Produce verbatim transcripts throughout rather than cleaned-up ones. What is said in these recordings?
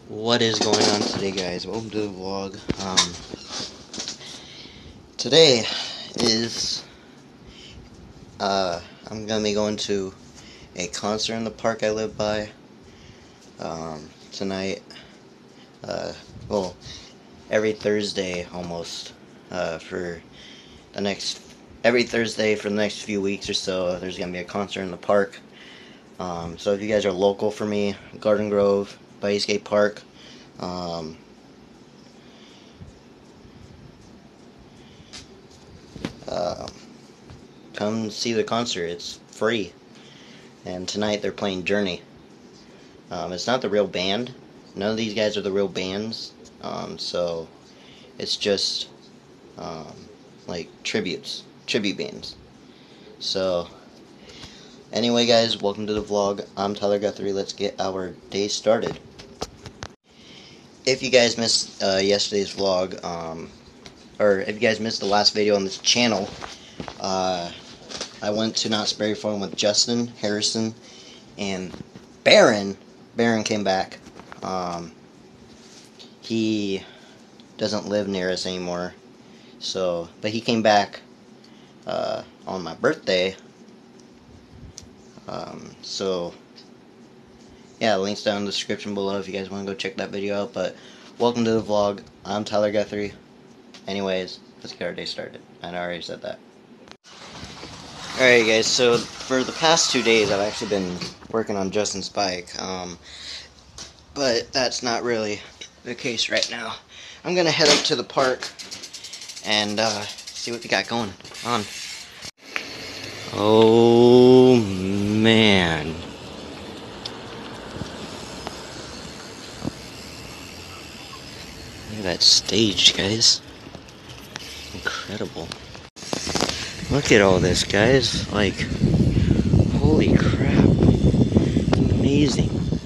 What is going on today, guys? Welcome to the vlog. Um, today is uh, I'm gonna be going to a concert in the park I live by um, tonight. Uh, well, every Thursday almost uh, for the next every Thursday for the next few weeks or so. There's gonna be a concert in the park. Um, so if you guys are local for me, Garden Grove, Bayou Skate Park. Um, uh, come see the concert. It's free. And tonight they're playing Journey. Um, it's not the real band. None of these guys are the real bands. Um, so it's just um, like tributes, tribute bands. So anyway, guys, welcome to the vlog. I'm Tyler Guthrie. Let's get our day started. If you guys missed uh, yesterday's vlog, um, or if you guys missed the last video on this channel, uh, I went to Knott's Berry Farm with Justin, Harrison, and Baron. Baron came back. Um, he doesn't live near us anymore, so but he came back uh, on my birthday. Um, so. Yeah, links down in the description below if you guys want to go check that video out. But welcome to the vlog. I'm Tyler Guthrie. Anyways, let's get our day started. I already said that. Alright guys, so for the past two days I've actually been working on Justin's bike. Um, but that's not really the case right now. I'm going to head up to the park and uh, see what we got going on. Oh man. Look at that stage, guys. Incredible. Look at all this, guys. Like, holy crap. Amazing.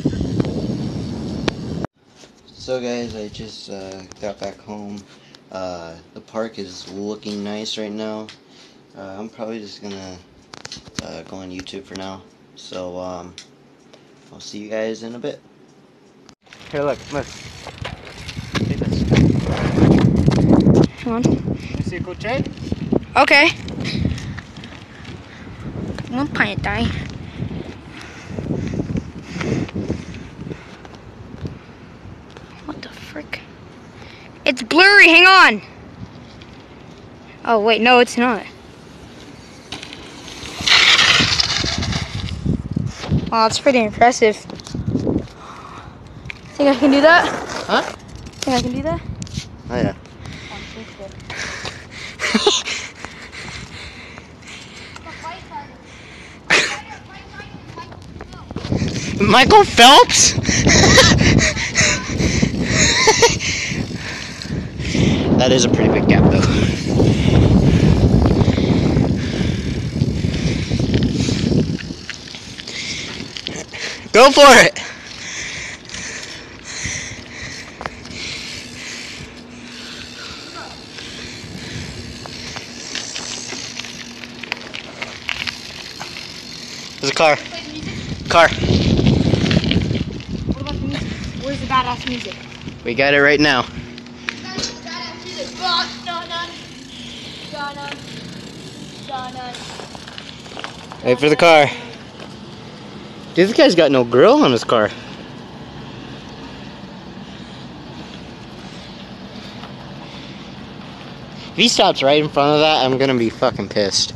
So, guys, I just uh, got back home. Uh, the park is looking nice right now. Uh, I'm probably just gonna uh, go on YouTube for now. So, um, I'll see you guys in a bit. Here, look, look. Come on. You see a cool trade? Okay. One pint die. What the frick? It's blurry, hang on! Oh wait, no it's not. Wow, that's pretty impressive. Think I can do that? Huh? Think I can do that? Oh yeah. Michael Phelps? That is a pretty big gap though. Go for it! There's a car. Car. What about the music? Where's the badass music? We got it right now. Wait for the car. Dude, this guy's got no grill on his car. If he stops right in front of that, I'm gonna be fucking pissed.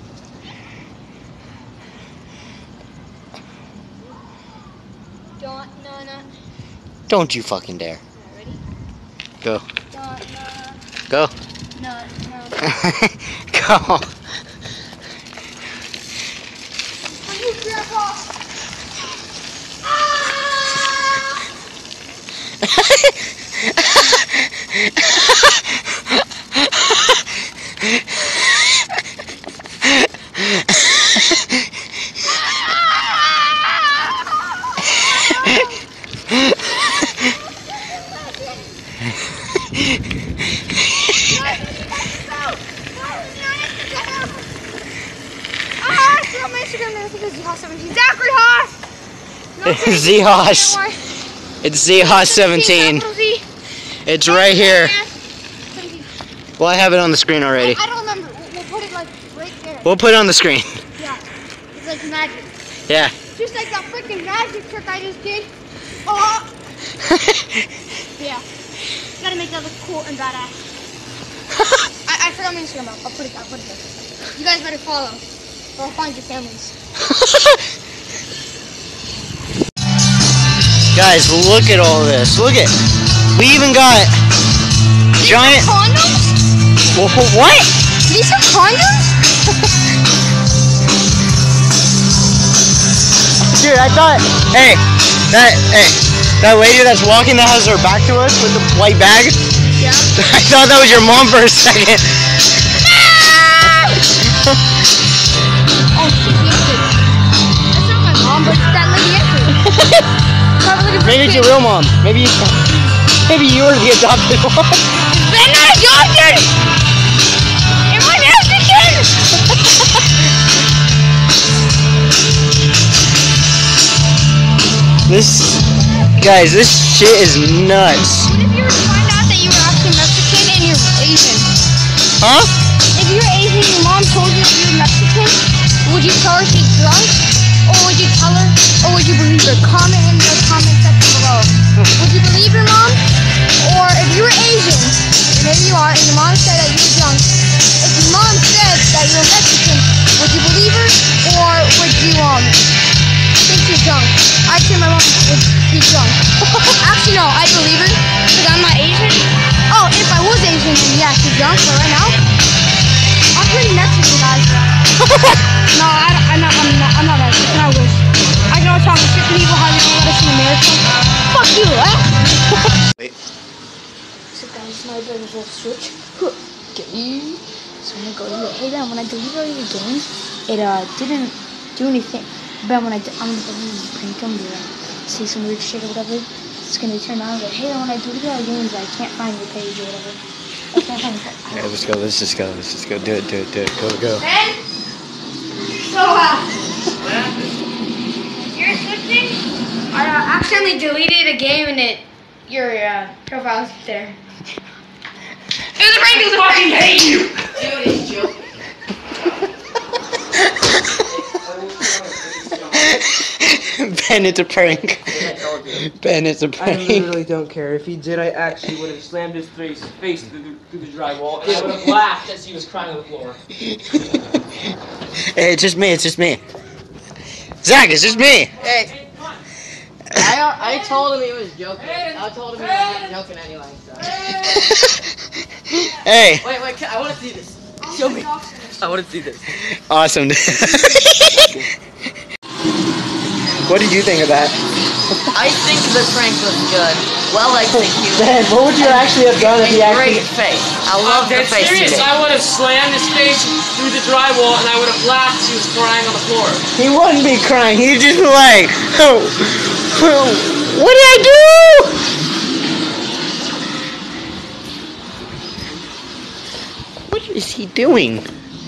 Don't you fucking dare. Ready? Go. No, Go. no, no. Go. For you, Grandpa! Instagram, I think it's Z Haas seventeen. Zachary Haas! No, Z Haas. It's Z H O S seventeen. It's right here. Well, I have it on the screen already. I don't remember. We'll put it like right there. We'll put it on the screen. Yeah. It's like magic. Yeah. Just like that freaking magic trick I just did. Oh. Yeah. Gotta make that look cool and badass. I, I forgot my Instagram. I'll put it. I'll put it there. You guys better follow, or I'll find your families. Guys, look at all this. Look at. We even got These giant. are condoms? Wh- What? These are condoms? Dude, I thought. Hey, that. Hey, that lady that's walking that has her back to us with the white bag. Yeah. I thought that was your mom for a second. Oh, she gets it. That's not my mom, but it's that lady entry. Maybe it's your real mom. Maybe you, maybe you were the adopted one. Ben not adopted! Am I Mexican? This, guys, this shit is nuts. What if you were to find out that you were actually Mexican and you're Asian? Huh? If you're Asian and your mom told you that you're Mexican, would you tell her she's drunk? Or would you tell her? Or would you believe her? Comment in the comment section below. Would you believe your mom? Or if you were Asian, maybe you are, and your mom said that you were drunk, if your mom said that you were Mexican, would you believe her? Or would you um think she's drunk? I'd say my mom would be drunk. Actually, no, I'd believe her, because I'm not Asian. Oh, if I was Asian, then yeah, she's drunk, but right now, I'm pretty Mexican, guys. No, I don't, I'm not, I'm not, I'm not Mexican, I wish. I can always talk to certain people how they don't let us in America. Fuck you, eh? Wait. So guys, now I better just switch. Game. So I'm gonna go here. Hey Ben, when I deleted the game, it uh didn't do anything. Ben, when I, d I'm gonna prank him, to see some weird shit or whatever, it's gonna turn on, but hey, when I deleted the games, I can't find your page or whatever. I can't find your page. Yeah, let's go. Let's just go. Let's just go. Do it. Do it. Do it. Go. Go. Ben? So, uh, you're switching? I uh, accidentally deleted a game and it, your uh, profile's there. It was a prank, it was a prank! I hate you! Dude, it's joking. Ben, it's a prank. Ben, it's a I prank. literally don't care. If he did, I actually would have slammed his face, face through, the, through the drywall, and I would have laughed as he was crying on the floor. Hey, it's just me. It's just me. Zach, it's just me. Hey, I I told him he was joking. I told him he was joking anyway. So. Hey. Wait, wait, I want to see this. Show me. I want to see this. Awesome. What did you think of that? I think the prank was good. Well executed. Ben, what would you actually have done if he actually... Great face. I love the Dead face serious. today. I would have slammed his face through the drywall, and I would have laughed as he was crying on the floor. He wouldn't be crying. He'd just be like, oh, oh, what did I do? What is he doing?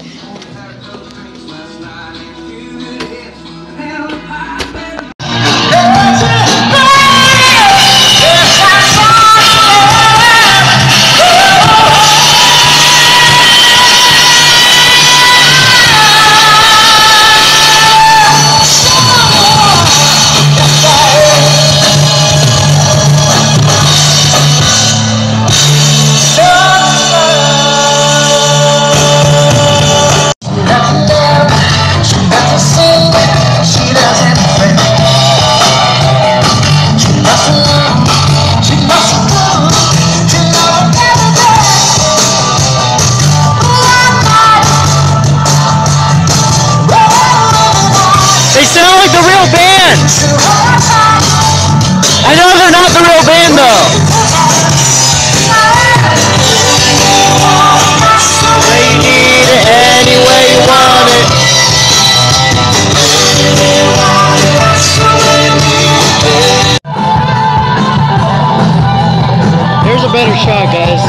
They sound like the real band! I know they're not the real band though! They need it any way you want it. Here's a better shot, guys.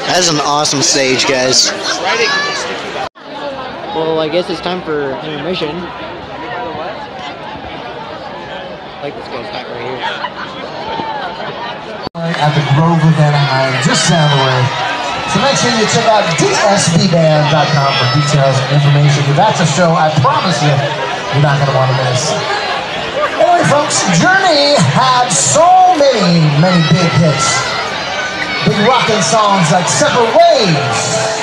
That's an awesome stage, guys. Well, I guess it's time for intermission. Like this guy's back right here. At the Grove of Anaheim, just down the way. So make sure you check out D S B band dot com for details and information. That's a show I promise you you're not going to want to miss. Anyway, folks, Journey had so many, many big hits. Big rockin' songs like Separate Ways,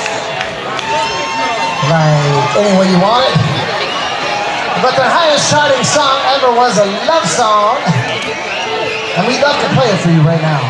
like Any Way You Want It. But their highest charting song ever was a love song. And we'd love to play it for you right now.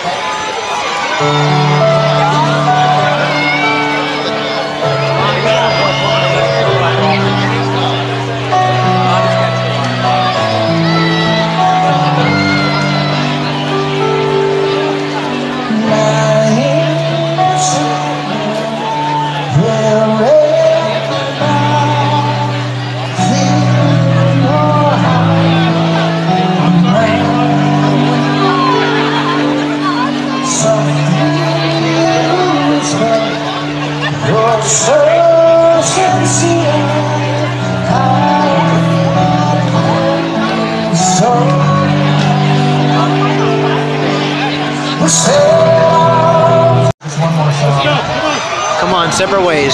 Come on, Separate Ways.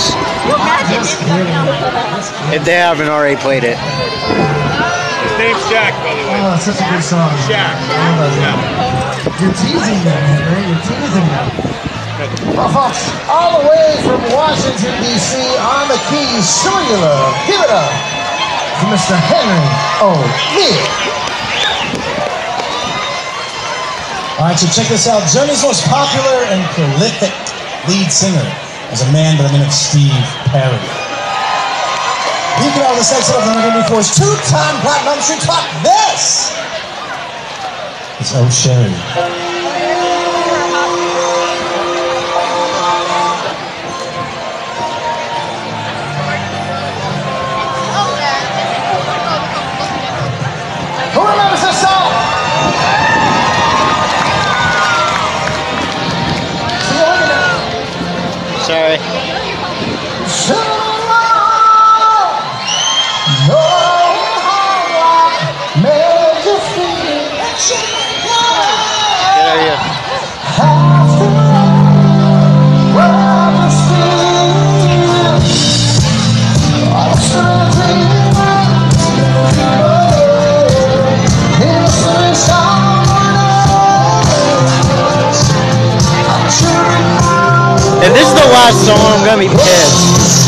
If they haven't already played it. His name's Shaq, by the way. Oh, it's such a good song. Shaq. Yeah. You're teasing them, Henry. You're teasing them. Well, folks, all the way from Washington, D C on the keys, show you love. Give it up for Mister Henry O'Neill. All right, so check this out. Journey's most popular and prolific lead singer is a man by the name of Steve Perry. He can all the sex of the nineteen eighty-four's two-time platinum. She caught this. It's Oh Sherry. Who remembers this song? Sorry. Good idea. If this is the last song, I'm gonna be pissed.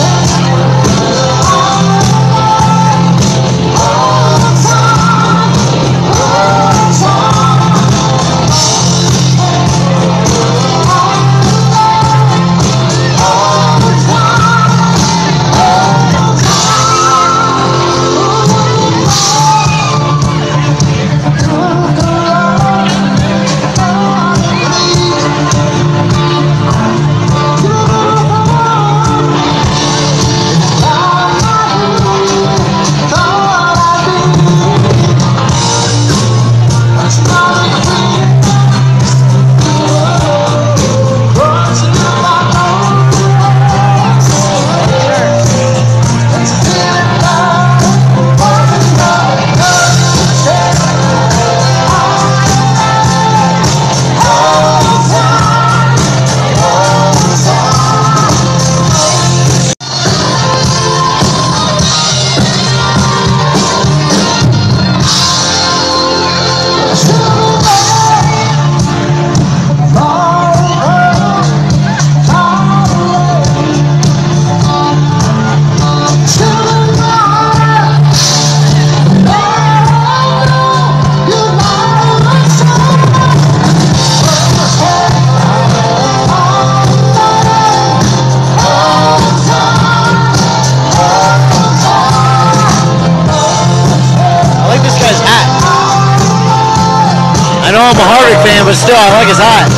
I know I'm a Harvick fan, but still, I like his hat.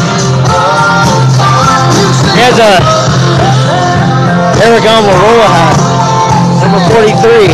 He has a Aragon Marola hat, number forty-three.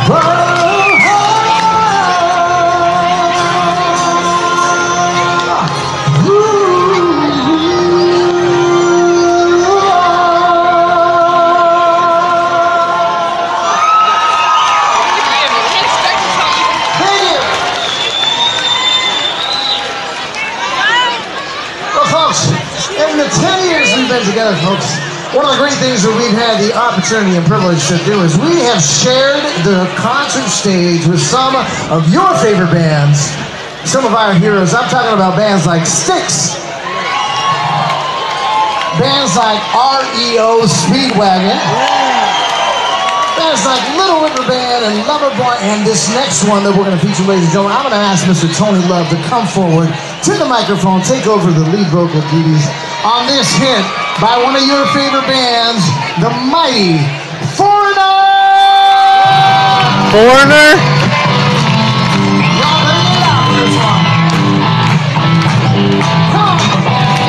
In the ten years we've been together, folks, one of the great things that we've had the opportunity and privilege to do is we have shared the concert stage with some of your favorite bands, some of our heroes. I'm talking about bands like Styx, bands like R E O Speedwagon, bands like Little River Band and Loverboy, and this next one that we're going to feature, ladies and gentlemen, I'm going to ask Mister Tony Love to come forward to the microphone, take over the lead vocal duties on this hit by one of your favorite bands, the mighty Foreigner! Foreigner? Y'all better get out for this one. Come on.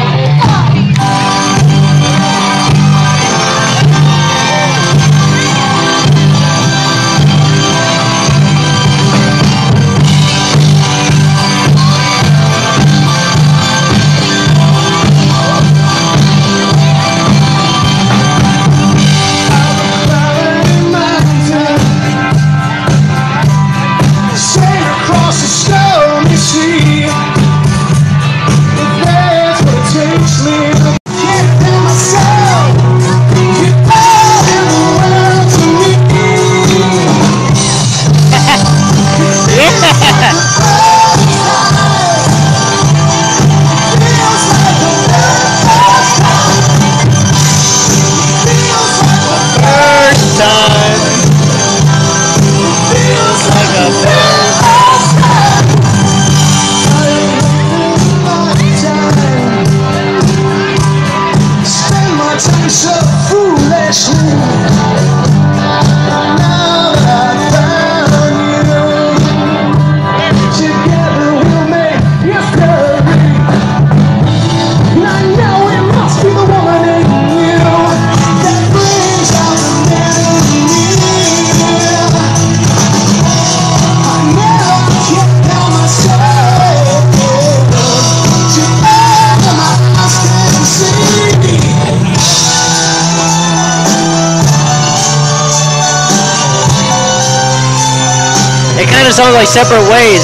It sounds like separate ways.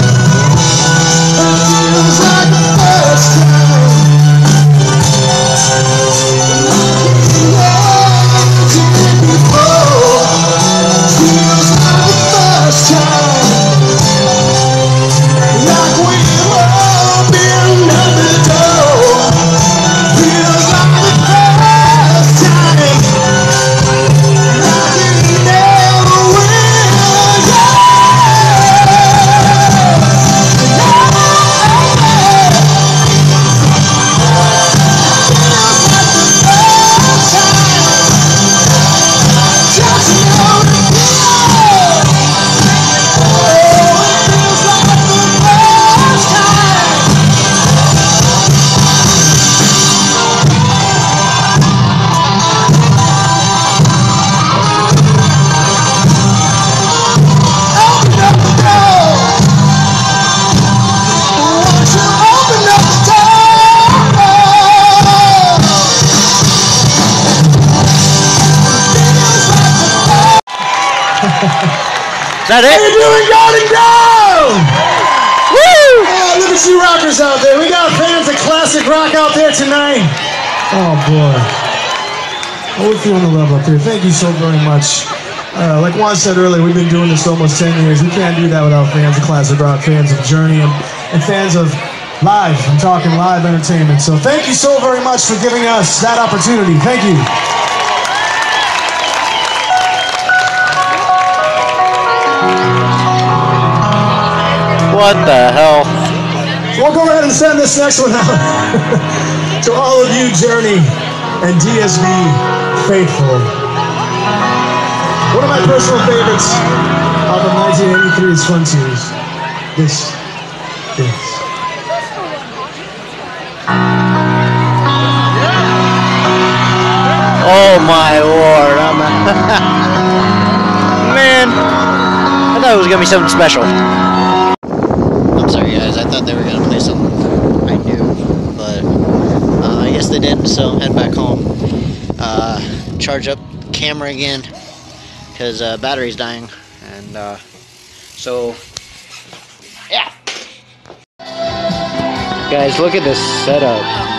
Is that it? How you doing, Golden Grove? Woo! Oh, look at you rockers out there. We got fans of classic rock out there tonight. Oh, boy. Oh, we're feeling the love up here. Thank you so very much. Uh, like Juan said earlier, we've been doing this almost ten years. We can't do that without fans of classic rock, fans of Journey, and, and fans of live. I'm talking live entertainment. So thank you so very much for giving us that opportunity. Thank you. What the hell? We'll go ahead and send this next one out to all of you Journey and D S B faithful. One of my personal favorites of the nineteen eighty-three's Frontiers. This is. Oh my lord, I'm a man. thought it was gonna be something special. I'm sorry guys, I thought they were gonna play something I knew, but uh, I guess they didn't, so I'm heading back home. Uh, charge up the camera again, because uh, battery's dying, and uh, so, yeah. Guys, look at this setup.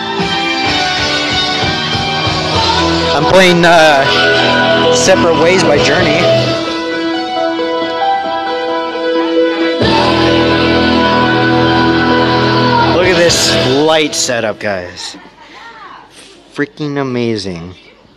I'm playing uh, Separate Ways by Journey. Look at this light setup, guys. Freaking amazing.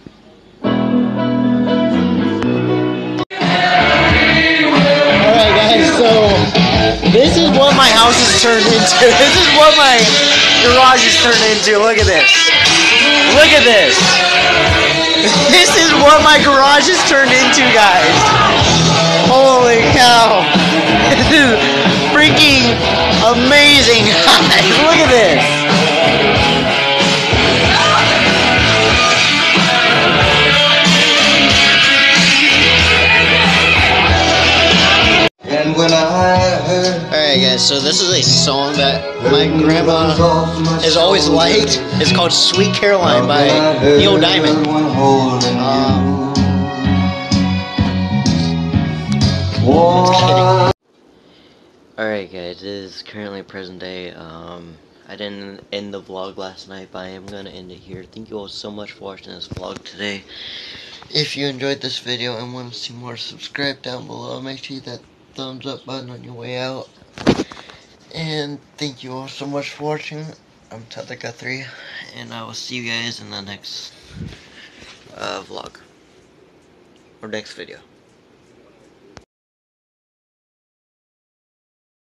Alright guys, so this is what my house has turned into. This is what my garage has turned into. Look at this. Look at this. This is what my garage has turned into, guys. Holy cow. This is freaking amazing, guys. Look at this. Alright guys, so this is a song that my grandma has always liked. It's called Sweet Caroline by Neil Diamond. Um, Alright guys, it is currently present day. Um, I didn't end the vlog last night, but I am going to end it here. Thank you all so much for watching this vlog today. If you enjoyed this video and want to see more, subscribe down below. Make sure you hit that thumbs up button on your way out. And thank you all so much for watching. I'm Tyler Guthrie, and I will see you guys in the next uh, vlog or next video.